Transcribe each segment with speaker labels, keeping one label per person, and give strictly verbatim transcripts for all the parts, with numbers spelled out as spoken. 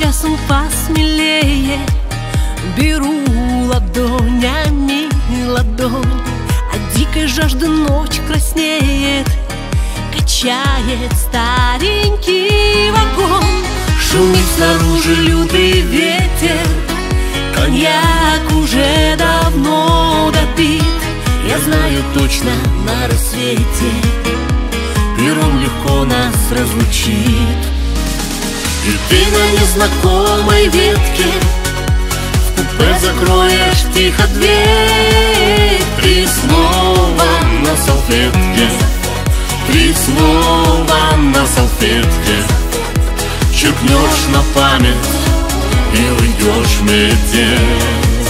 Speaker 1: часом посмелее, беру ладонями ладонь, от дикой жажды ночь краснеет, качает старенький вагон. Шумит снаружи лютый ветер, коньяк уже давно допит. Я знаю точно, на рассвете перрон легко нас разлучит. И ты на незнакомой ветке в купе закроешь тихо дверь. Три слова на салфетке, три слова на салфетке, черкнешь на память и уйдешь метель.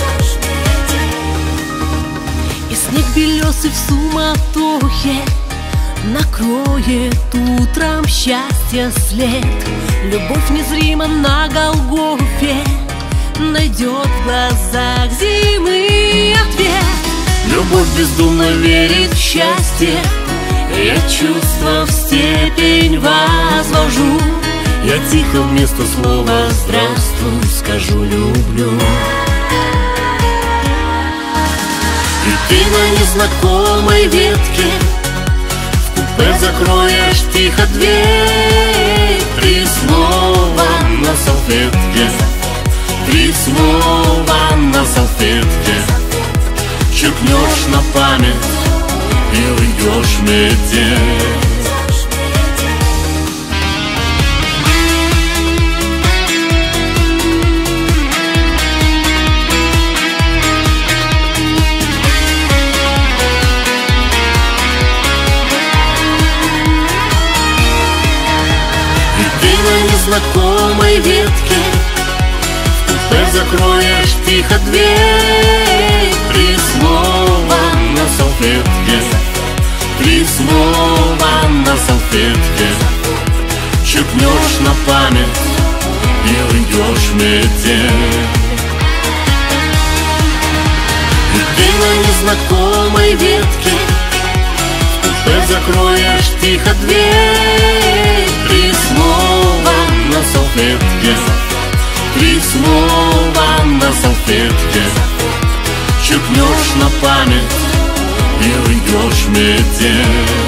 Speaker 1: И снег белесый в суматохе накроет утром счастье след. Любовь незрима на Голгофе найдет в глазах зимы ответ. Любовь бездумно верит в счастье, я чувства в степень возвожу. Я тихо вместо слова «здравствуй» скажу «люблю». И ты на незнакомой ветке в купе закроешь тихо дверь. Три слова на салфетке, три слова на салфетке, черкнешь на память и уйдешь метель. Знакомой ветке в купе закроешь тихо дверь. Три слова на салфетке, три слова на салфетке, черкнешь на память и уйдешь метель. И ты на незнакомой ветке в купе закроешь тихо дверь. Три слова на салфетке, три слова на салфетке, черкнешь на память и уйдешь метель.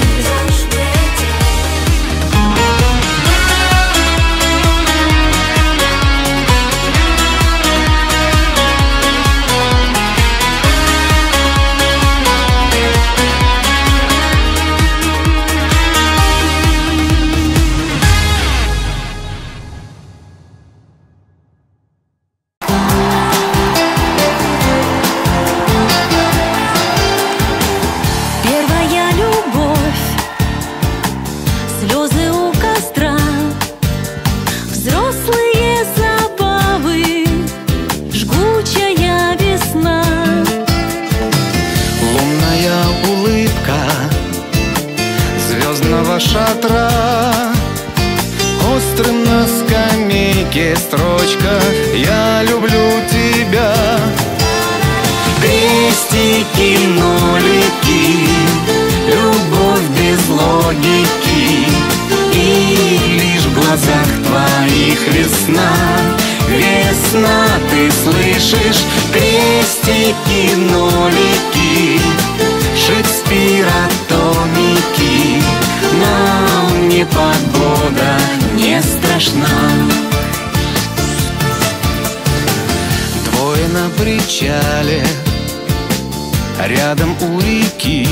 Speaker 2: Шатра, острым на скамейке строчка «Я люблю тебя». Крестики, нолики, любовь без логики, и лишь в глазах твоих весна. Весна, ты слышишь? Крестики, нолики, Шекспира томики. Нам непогода не страшна. Двое на причале, рядом у реки,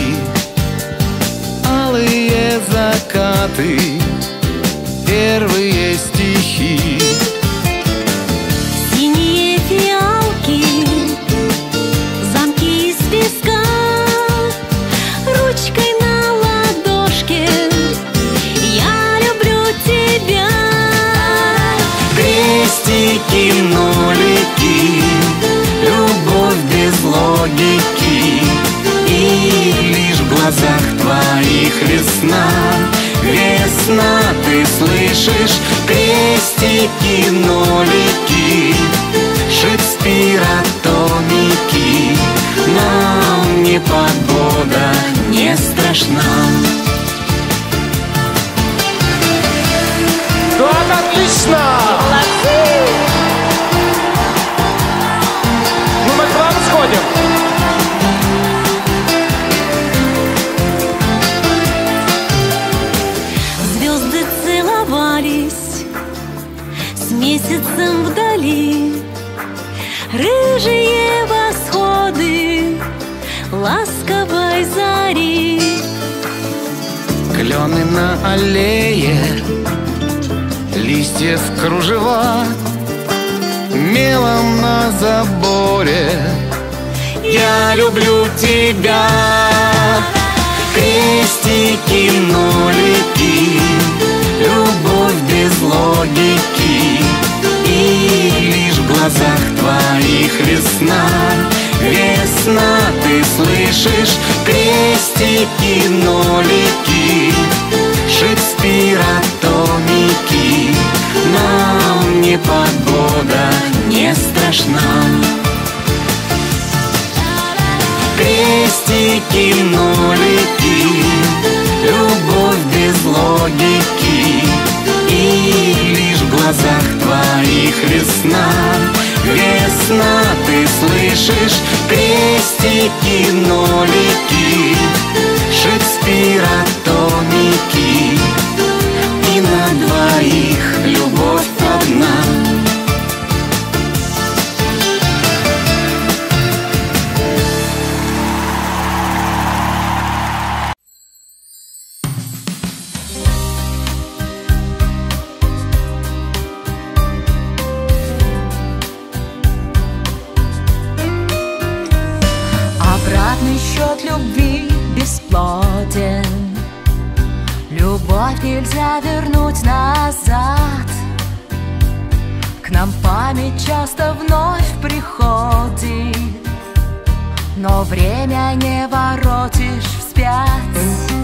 Speaker 2: алые закаты, первые стихи.
Speaker 1: Синие фиалки, замки из песка, ручкой на ладошке я люблю тебя.
Speaker 2: Крестики, нолики, любовь без логики, и лишь в глазах твоих весна. Весна, ты слышишь? Крестики, нолики, Шекспира томики. Нам непогода не страшна.
Speaker 3: Ну, отлично!
Speaker 1: Молодцы! месяцем вдали, рыжие восходы ласковой зари.
Speaker 2: Клены на аллее, листьев кружева, мелом на заборе. Я люблю тебя. Крестики, нолики, любовь без логики, и лишь в глазах твоих весна. Весна, ты слышишь? Крестики, нолики, Шекспир, атомики. Нам непогода не страшна. Крестики, нолики, любовь без логики, и лишь в глазах твоих весна. Весна, ты слышишь? Крестики, нолики, Шекспир, атомики, и на двоих любовь одна.
Speaker 1: Счет любви бесплоден, любовь нельзя вернуть назад. К нам память часто вновь приходит, но время не воротишь вспять.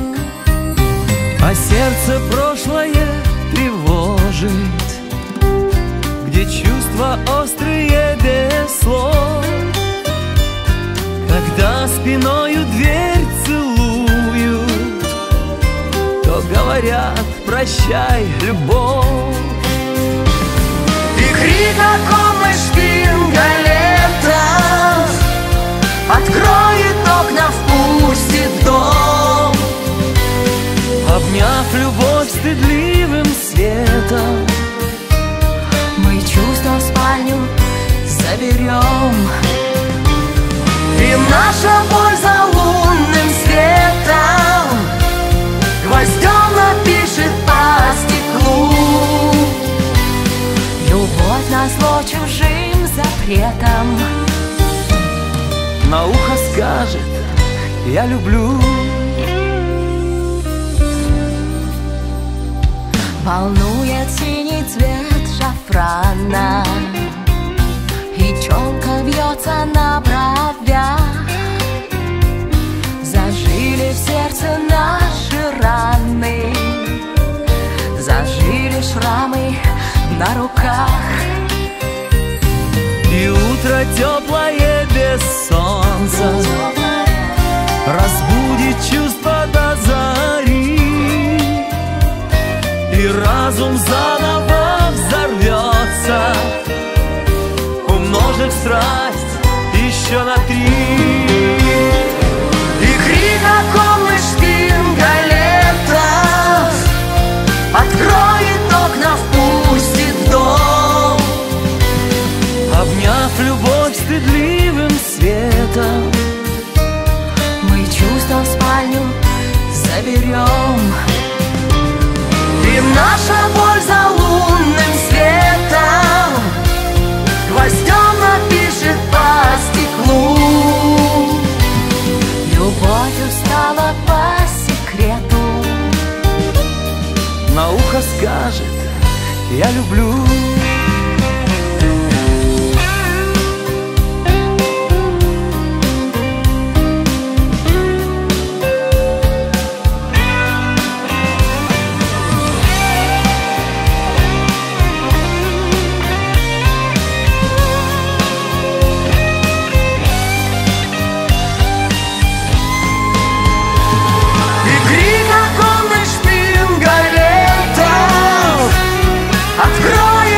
Speaker 3: А сердце прошлое тревожит, где чувства острые без слов. Когда спиною дверь целуют, то говорят: прощай, любовь.
Speaker 4: И крик, о ком мы спим до лета, откроет окна, впустит в дом.
Speaker 3: Обняв любовь стыдливым светом,
Speaker 1: мы чувства в спальню заберем.
Speaker 4: И наша боль за лунным светом гвоздем напишет по стеклу.
Speaker 1: Любовь назло чужим запретом
Speaker 3: на ухо скажет: я люблю.
Speaker 1: волнует синий цвет шафрана, и челка вьется на бровях. Зажили в сердце наши раны, зажили шрамы на руках.
Speaker 3: И утро теплое без солнца разбудит чувства до зари, и разум заново взорвется, умножив страсть еще на три.
Speaker 4: И крик, о ком мы спим до лета, откроет окна, впустит в дом.
Speaker 3: Обняв любовь стыдливым светом,
Speaker 1: мы чувства в спальню заберем.
Speaker 4: И наша боль за лунным светом гвоздем напишет по стеклу.
Speaker 1: Любовь устала по секрету,
Speaker 3: на ухо скажет: я люблю.
Speaker 4: Открой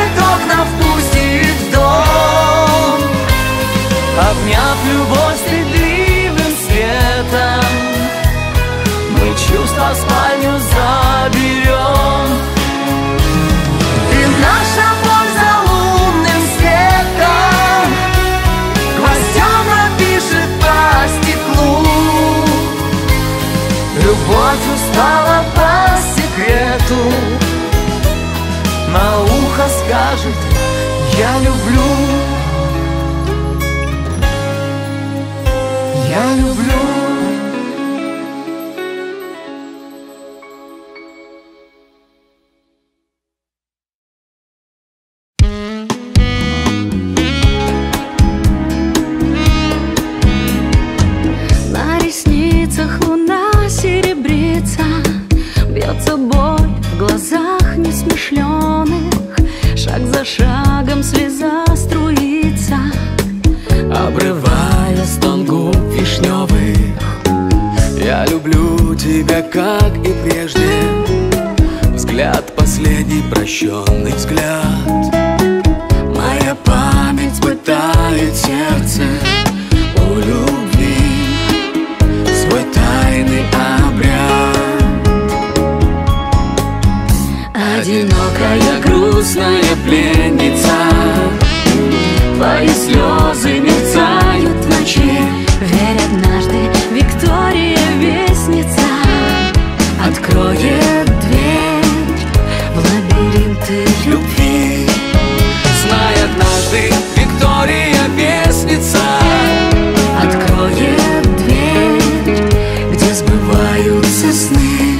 Speaker 4: ухо скажет: я люблю, я люблю.
Speaker 1: На ресницах луна серебрится, бьется боль в глазах несмышленых. Шаг за шагом слеза струится,
Speaker 3: обрывая стон губ вишневых. Я люблю тебя, как и прежде. Взгляд последний, прощенный взгляд. Моя память пытает сердце у любви свой тайный обряд.
Speaker 1: одинокая грустная пленница, твои слезы мерцают в ночи. Верь, однажды Виктория вестница откроет дверь в лабиринты любви.
Speaker 3: Знай, однажды Виктория вестница
Speaker 1: откроет дверь, где сбываются сны.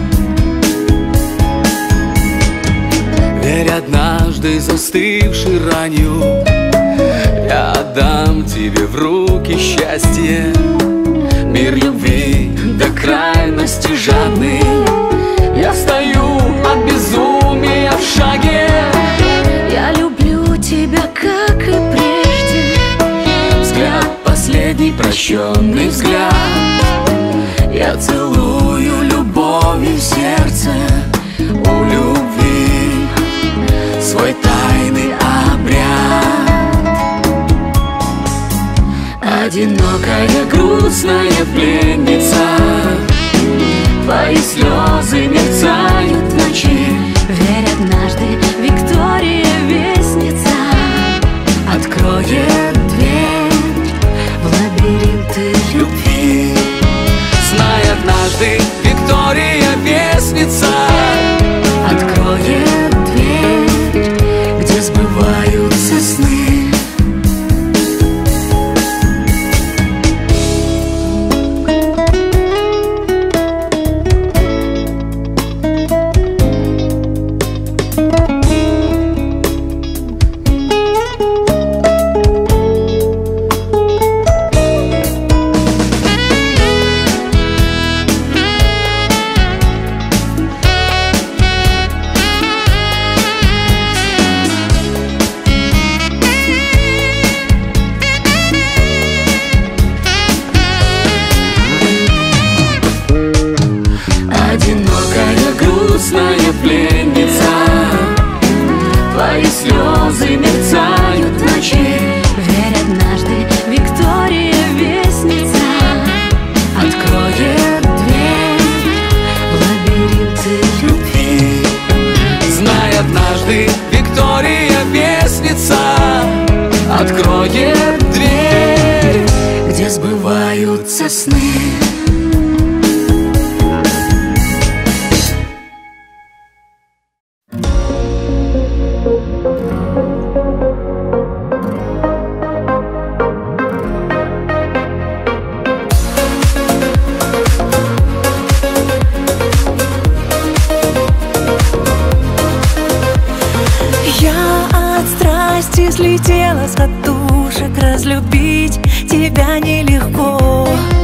Speaker 3: Верь, однажды застывший ранью я отдам тебе в руки счастье. Мир любви до крайности жадный. Я стою от безумия в шаге.
Speaker 1: Я люблю тебя, как и прежде.
Speaker 3: Взгляд последний, прощенный взгляд. Я целую любовью в сердце у любви свой тайный обряд.
Speaker 1: Одинокая грустная пленница, твои слезы мерцают в ночи. Верь, однажды Виктория вестница откроет дверь в лабиринты любви.
Speaker 3: Знай, однажды Виктория вестница
Speaker 1: откроет дверь, где сбываются сны. Пленница, твои слезы мерцают в ночи. Верь, однажды Виктория вестница откроет дверь в лабиринты любви.
Speaker 3: Знай, однажды Виктория вестница откроет дверь,
Speaker 1: где сбываются сны.
Speaker 5: Слетела с катушек, разлюбить тебя нелегко.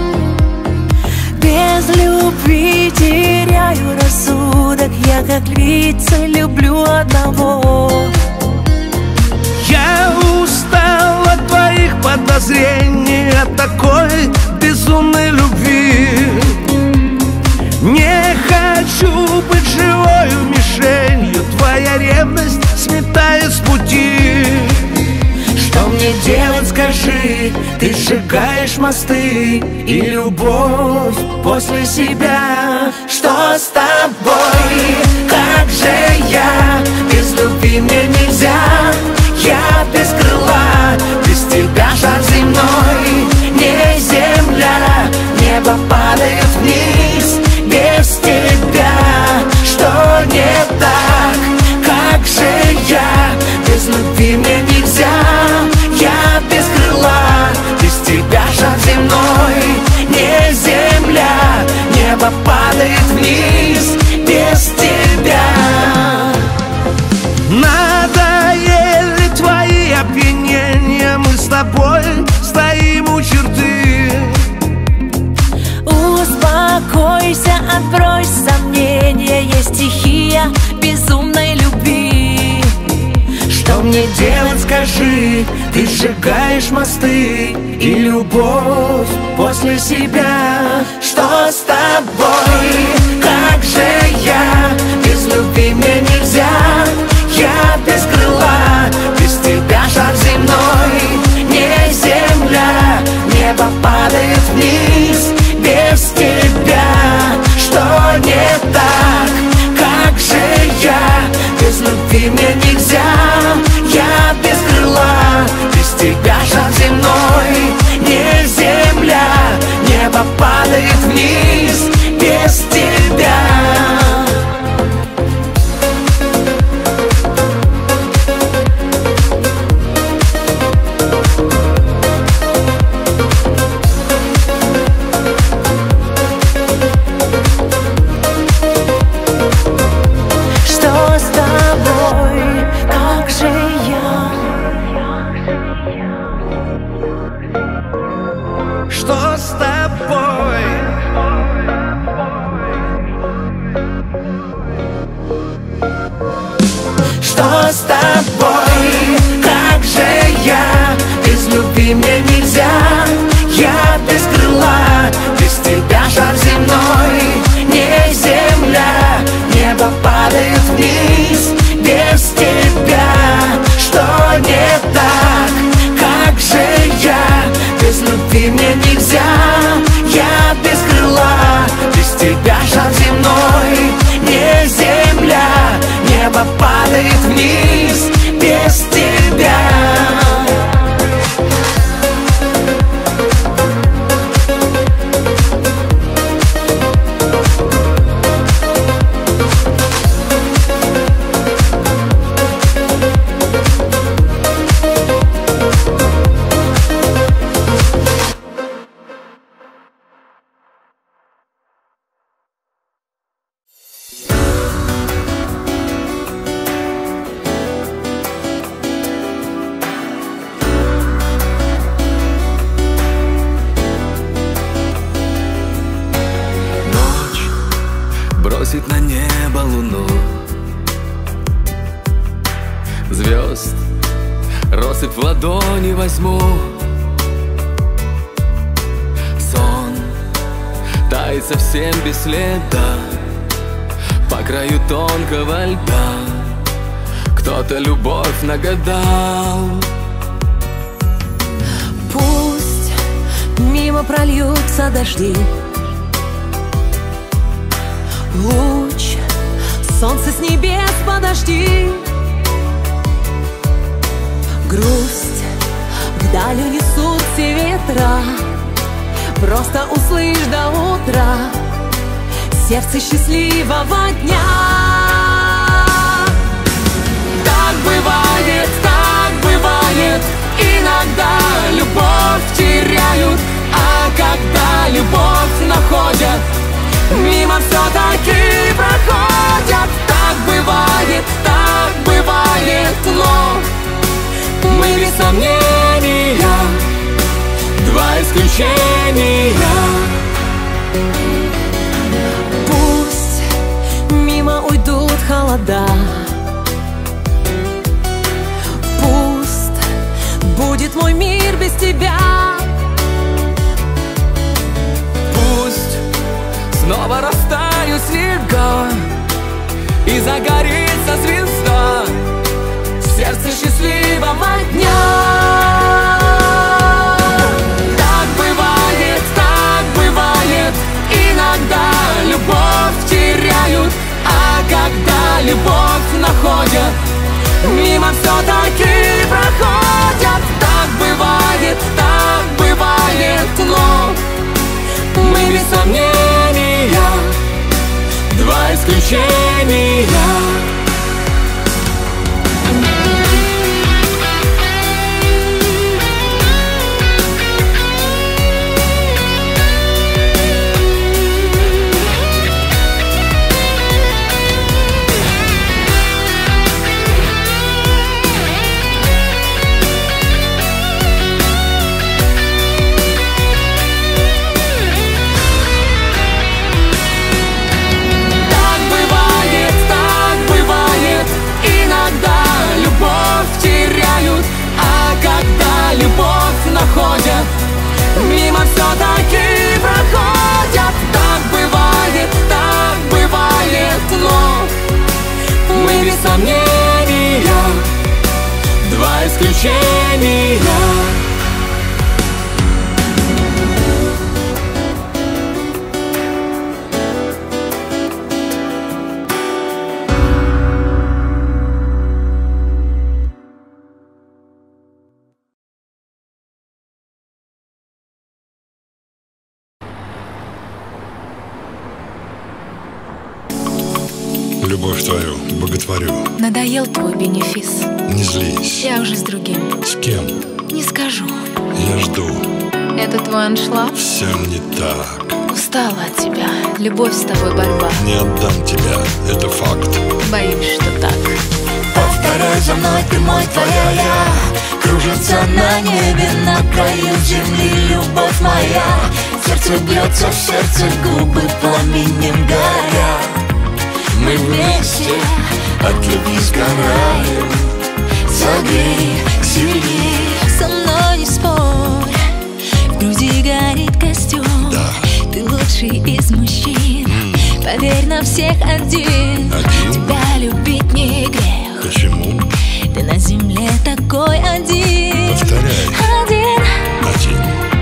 Speaker 5: Без любви теряю рассудок, я как львица люблю одного.
Speaker 6: Я устал от твоих подозрений, от такой безумной любви. Не хочу быть живою мишенью, твоя ревность сметает с пути. Что мне делать, скажи, ты сжигаешь мосты и любовь после себя. Что с тобой, как же я, без любви мне нельзя. Я без крыла, без тебя шар земной, не земля, небо падает вниз без тебя. Что не так, как же я, небо падает вниз без тебя. Надоели твои опьянения, мы с тобой стоим у черты.
Speaker 5: Успокойся, отбрось сомнения, есть стихия безумной любви.
Speaker 6: Что мне делать, скажи? Ты сжигаешь мосты и любовь после себя. Что с тобой? Как же я? Без любви мне нельзя. Я без крыла, без тебя шар земной. Не земля, небо падает вниз без тебя. Что не так? Как же я? Без любви мне нельзя. Я без крыла, без тебя шар земной. Не земля, небо падает вниз без тебя. Что с тобой? Что с тобой? Как же я? Без любви мне нельзя. Я без крыла, без тебя шар земной. Не земля, небо падает вниз без тебя. Что не так? Как же я? Без любви мне нельзя. Я без крыла, без тебя шар земной. Не земля, небо падает вниз без тебя.
Speaker 3: Бросит на небо луну, звезд россыпь в ладони возьму. Сон тает совсем без следа по краю тонкого льда. Кто-то любовь нагадал.
Speaker 5: Пусть мимо прольются дожди, луч солнца с небес подожди. Грусть вдаль унесут все ветра. Просто услышь до утра сердце счастливого дня.
Speaker 3: Так бывает, так бывает. Иногда любовь теряют, а когда любовь находят, мимо все-таки проходят. Так бывает, так бывает, но мы без сомнения два исключения.
Speaker 5: Пусть мимо уйдут холода, пусть будет мой мир без тебя.
Speaker 3: Пусть снова растают снега и загорится звезда в сердце счастливого дня. Так бывает, так бывает. Иногда любовь теряют, а когда любовь находят, мимо все-таки проходят. Так бывает, так бывает, но мы без сомнения два исключения.
Speaker 2: значения.
Speaker 7: Любовь твою боготворю.
Speaker 1: Надоел твой бенефис.
Speaker 7: Не злись.
Speaker 1: Я уже с другим.
Speaker 7: С кем?
Speaker 1: Не скажу.
Speaker 7: Я жду.
Speaker 1: Это твой аншлаг?
Speaker 7: Все не так.
Speaker 1: Устала от тебя. Любовь с тобой борьба.
Speaker 7: Не отдам тебя, это факт.
Speaker 1: Боюсь, что так.
Speaker 2: Повторяй за мной, ты мой, твоя я. Кружится на небе, на краю земли любовь моя. Сердце бьется в сердце, губы пламенем горят. Мы вместе от любви сгораем. Согрей сильней.
Speaker 1: Со мной не спорь. В груди горит костер.
Speaker 7: Да.
Speaker 1: Ты лучший из мужчин. mm. Поверь, на всех один.
Speaker 7: Один?
Speaker 1: Тебя любить не грех.
Speaker 7: Почему?
Speaker 1: Ты на земле такой один.
Speaker 7: Повторяй.
Speaker 1: Один.
Speaker 7: Один.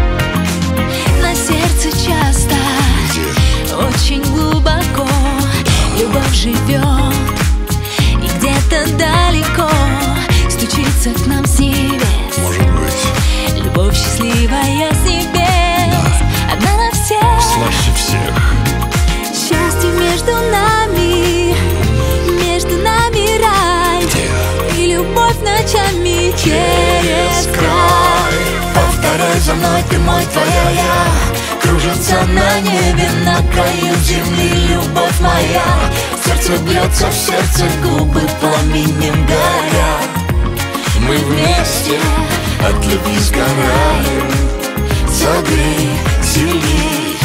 Speaker 1: На сердце часто.
Speaker 7: Где?
Speaker 1: Очень глубоко. Любовь живет, и где-то далеко стучится к нам с небес.
Speaker 7: Может быть.
Speaker 1: Любовь счастливая с небес. Да. Одна на всех.
Speaker 7: Слаще всех.
Speaker 1: Счастье между нами, между нами рай.
Speaker 7: Где?
Speaker 1: И любовь ночами через край.
Speaker 2: Повторяй за мной, ты мой, твоя я. Кружится на небе, на краю земли любовь моя. Сердце бьется в сердце, губы пламенем горят. Мы вместе от любви сгораем. Согрей сильней.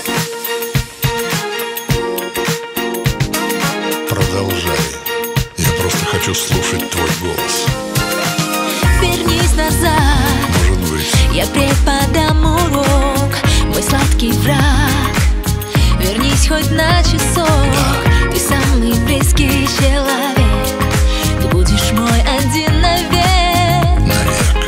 Speaker 7: Продолжай. Я просто хочу слушать твой голос.
Speaker 1: Вернись назад.
Speaker 7: Может быть.
Speaker 1: Я преподам урок, мой сладкий враг. Вернись хоть на часок. Ты самый близкий человек. Ты будешь мой один навек.
Speaker 7: Навек.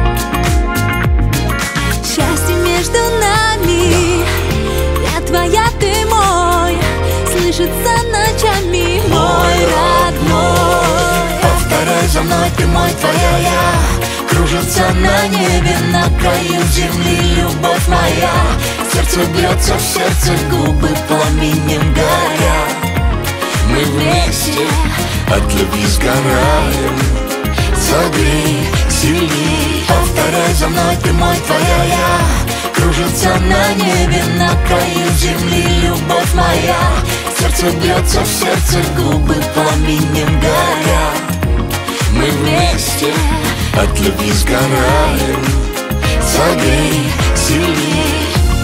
Speaker 1: Счастье между нами. Да. Я твоя, ты мой. Слышится ночами мой родной.
Speaker 2: Повторяй за мной, ты мой, твоя я. Кружится на небе, на краю земли любовь моя. Сердце бьется в сердце, губы пламенем горят. Мы вместе от любви сгораем. Согрей сильней. Повторяй за мной, ты мой, твоя я. Кружится на небе, на краю земли любовь моя. Сердце бьется в сердце, губы пламенем горят. Мы вместе от любви сгораем. Согрей сильней.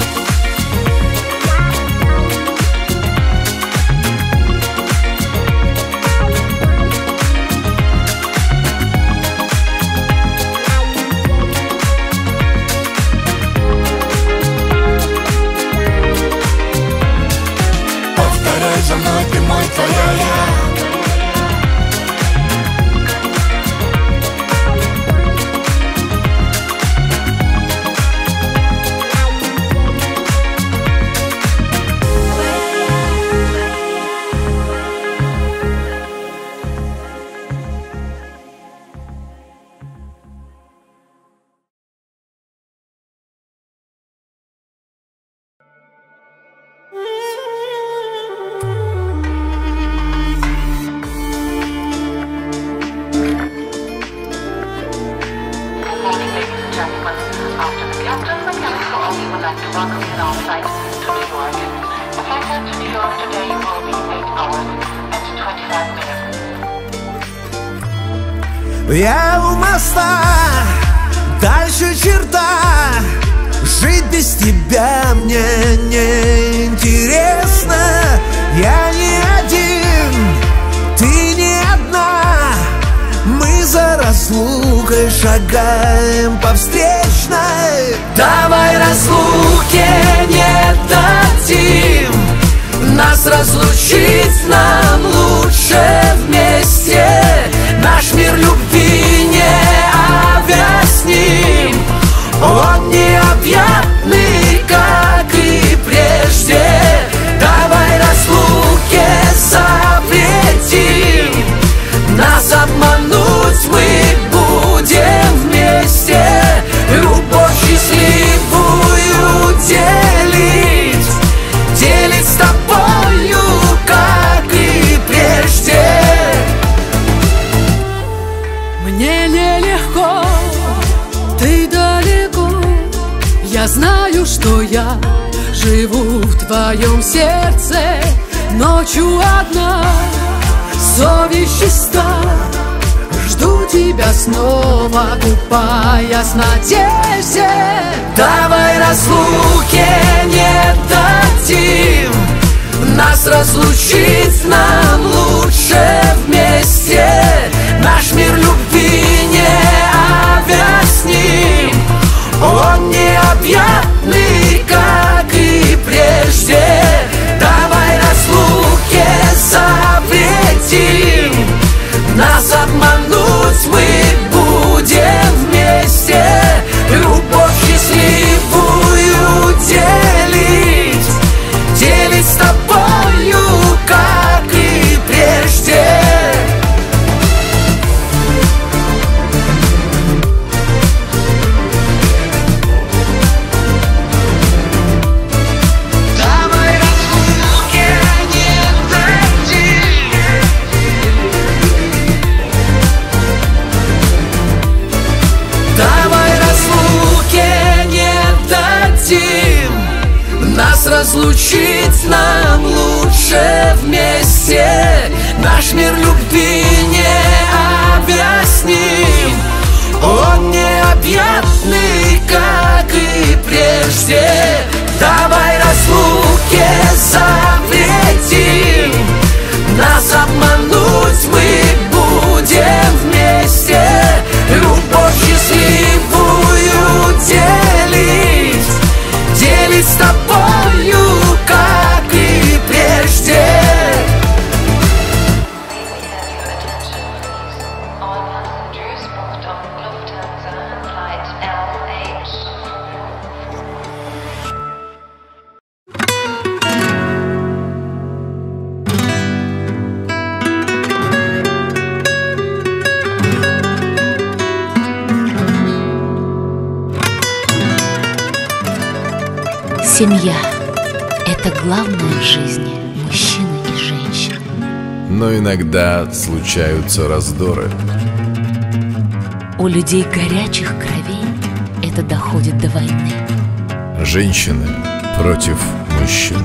Speaker 2: Повторяй за мной, ты мой, твоя я.
Speaker 3: Я у моста, дальше черта. Жить без тебя мне не интересно. Я не один, ты не одна. Мы за разлукой шагаем по встречной. Давай разлуки не дадим. Нас разлучить нам лучше вместе. Наш мир любви не
Speaker 5: Мне нелегко, ты далеко. Я знаю, что я живу в твоем сердце. Ночью одна, совесть чиста. Жду тебя снова, купаясь в надежде.
Speaker 6: Давай разлуки не дадим, нас разлучить нам лучше вместе. Наш мир любви не объясним, он необъятный, как и прежде. Давай разлуки запретим, нас обмануть мы будем вместе. Любовь счастливую делить, делить с тобою, как и прежде. Нас разлучить нам лучше вместе. Наш мир любви не объясним, он необъятный, как и прежде. Давай разлуки запретим, нас обмануть мы будем вместе. Любовь счастливую делить, делить с тобою, как и прежде.
Speaker 1: Семья – это главное в жизни мужчины и женщины.
Speaker 8: Но иногда случаются раздоры.
Speaker 1: У людей горячих кровей это доходит до войны.
Speaker 8: Женщины против мужчин.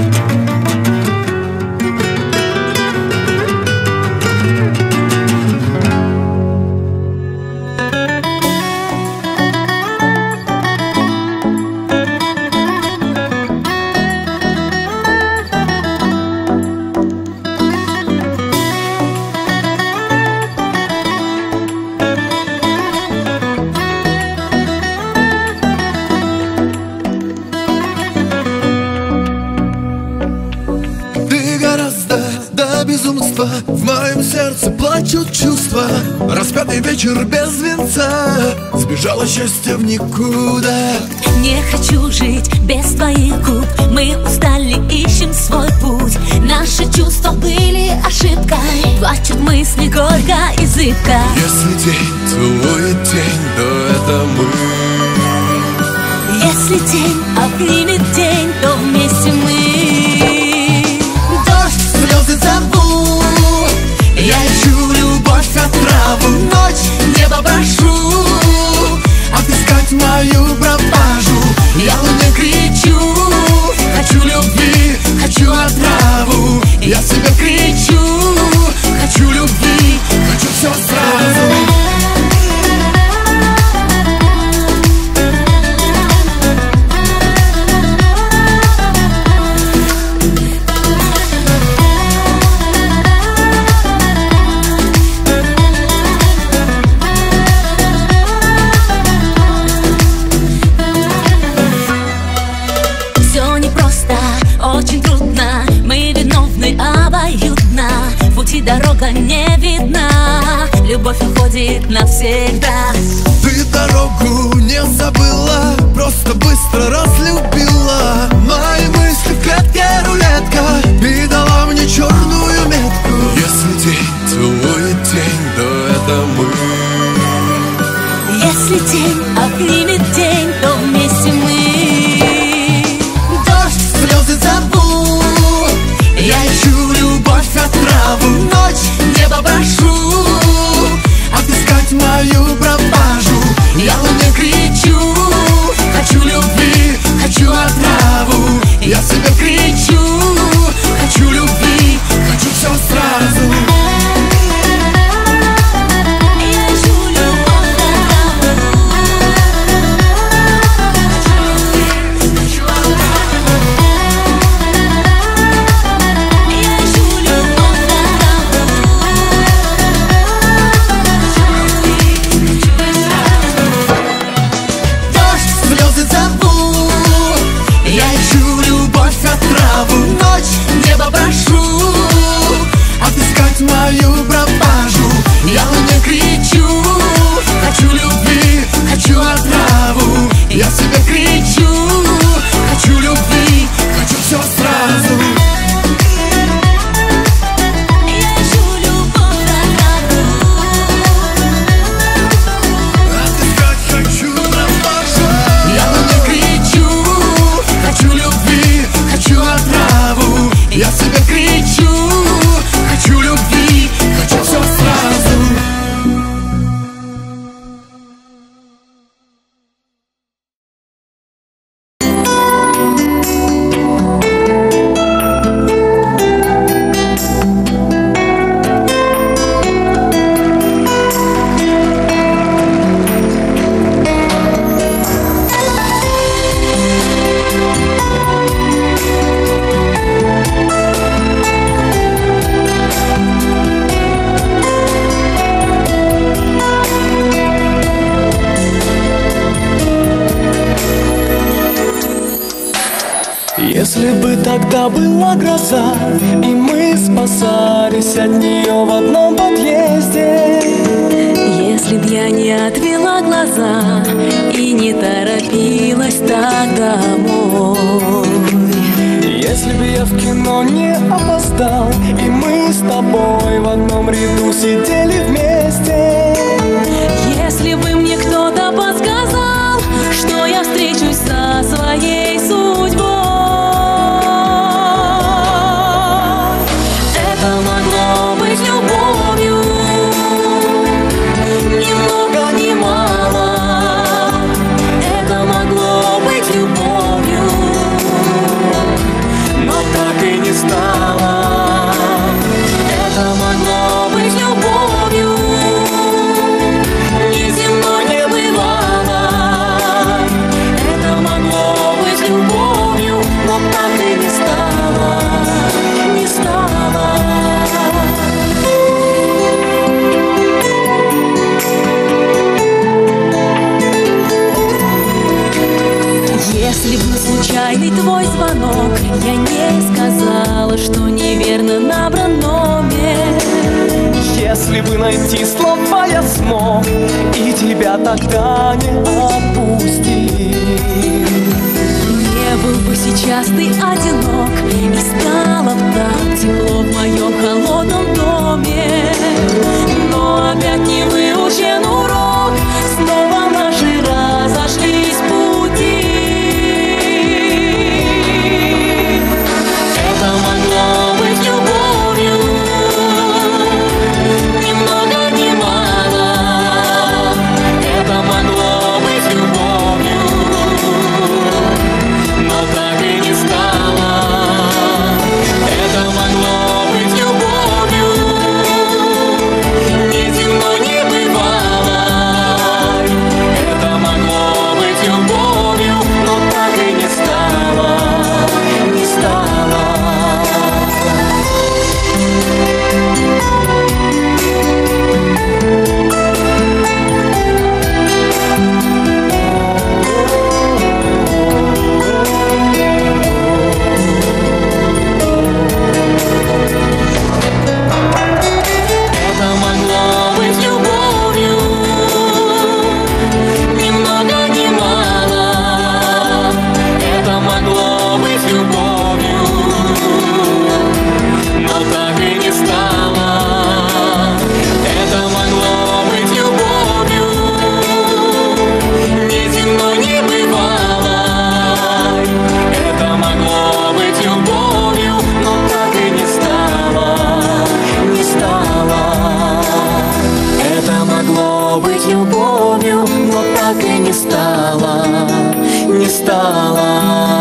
Speaker 9: В моем сердце плачут чувства. Распятый вечер без венца, сбежало счастье в никуда.
Speaker 1: Не хочу жить без твоих губ. Мы устали, ищем свой путь. Наши чувства были ошибкой. Плачут мысли горько и зыбко.
Speaker 9: Если день целует день, то это мы.
Speaker 1: Если день обнимет день, то вместе мы.
Speaker 9: Дождь, слезы зовут, я ищу любовь, отраву. Ночь, небо прошу отыскать мою пропажу. Я луне кричу, хочу любви, хочу отраву. Я себе кричу, хочу любви, хочу все сразу.
Speaker 1: Дорога не видна, любовь уходит навсегда.
Speaker 9: Ты дорогу не забыла, просто быстро разлюбила. Мои мысли в клетке рулетка и дала мне черную метку. Если день целует день, то это мы.
Speaker 1: Если день обнимет день, то вместе мы.
Speaker 9: Дождь, слезы зовут, я ищу любовь, отраву. Ночь, небо прошу отыскать мою пропажу. Я луне кричу, хочу любви, хочу отраву. Я себе кричу, хочу любви, хочу все сразу. Мою пропажу. Я луне кричу, хочу любви, хочу отраву. Я себе кричу, хочу любви, хочу все сразу.
Speaker 1: Я ищу любовь,
Speaker 9: отыскать хочу пропажу. Я луне кричу, хочу любви, хочу отраву. Я себе кричу, хочу любви, хочу все сразу.
Speaker 6: Если бы тогда была гроза, и мы спасались от нее в одном подъезде,
Speaker 1: если б я не отвела глаза и не торопилась так домой,
Speaker 6: если бы я в кино не опоздал, и мы с тобой в одном ряду сидели вместе,
Speaker 1: если бы мне кто-то подсказал, что я встречусь со своей судьбой, это могло быть любовью, ни много ни мало. Это могло быть любовью,
Speaker 6: но так и не стало.
Speaker 1: это могло быть любовью, ни земной не бывало. Это могло быть любовью, но так и не стало, не стало. Если б на случайный твой звонок я не сказала, что неверно набран номер,
Speaker 6: Если бы найти слова я смог и тебя тогда не отпустить,
Speaker 1: не был бы сейчас ты одинок, и стало б так тепло в моем холодном доме. Но опять не выучен урок, снова наши разошлись пути. Это могло быть любовью, ни много ни мало. Это могло быть любовью, но так и не стало. Это могло
Speaker 2: могло быть любовью, но так и не стало, не стало.